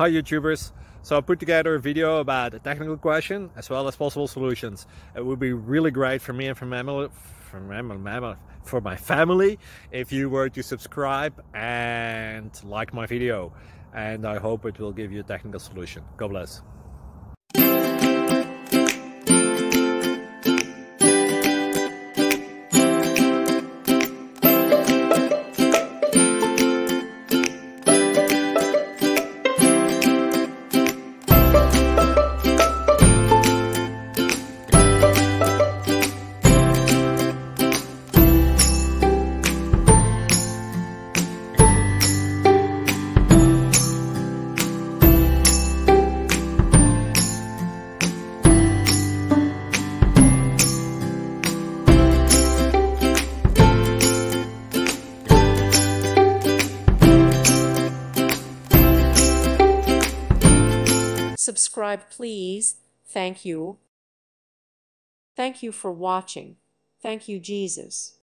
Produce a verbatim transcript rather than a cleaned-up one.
Hi YouTubers, so I put together a video about a technical question as well as possible solutions. It would be really great for me and for, mammal, for, mammal, for my family if you were to subscribe and like my video, and I hope it will give you a technical solution. God bless. Subscribe, please. Thank you. Thank you for watching. Thank you, Jesus.